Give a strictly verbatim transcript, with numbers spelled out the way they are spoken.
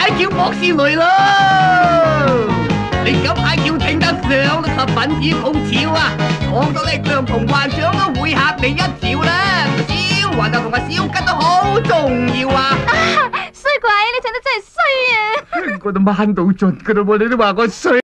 嗌叫博士嚟咯！你咁嗌叫稱得上都十分之高超啊！講到力量同幻想都會嚇你一跳啦！消魂就同埋消吉都好重要啊！ 衰鬼，你唱得真係衰啊！ 我都掹到盡噶啦喎，你都話我衰。